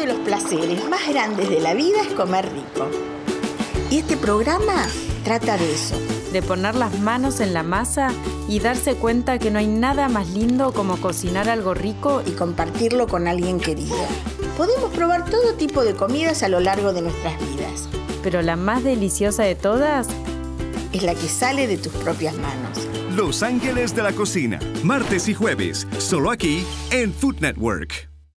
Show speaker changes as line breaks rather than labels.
de los placeres más grandes de la vida es comer rico. Y este programa trata de eso.
De poner las manos en la masa y darse cuenta que no hay nada más lindo como cocinar algo rico
y compartirlo con alguien querido. Podemos probar todo tipo de comidas a lo largo de nuestras vidas.
Pero la más deliciosa de todas
es la que sale de tus propias manos.
Los Ángeles de la Cocina, martes y jueves, solo aquí en Food Network.